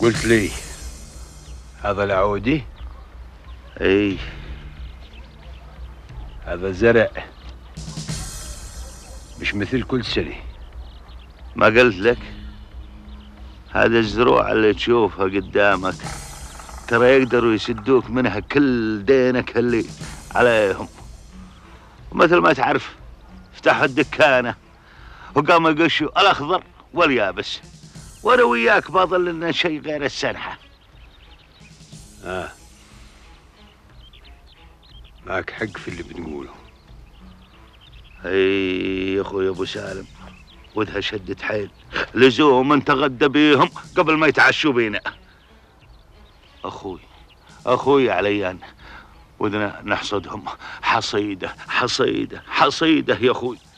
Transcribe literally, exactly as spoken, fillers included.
قلت لي هذا العودي؟ اي هذا زرع مش مثل كل سنة. ما قلت لك؟ هذا الزروع اللي تشوفها قدامك ترى يقدروا يسدوك منها كل دينك اللي عليهم. ومثل ما تعرف فتحوا الدكانة وقاموا يقشوا الأخضر واليابس، وانا وياك باظل لنا شيء غير السنحة. آه معك حق في اللي بتقوله. اي يا اخوي ابو سالم، ودها شدة حيل، لزوم نتغدى بيهم قبل ما يتعشوا بينا. اخوي اخوي عليان، ودنا نحصدهم حصيدة حصيدة حصيدة يا اخوي.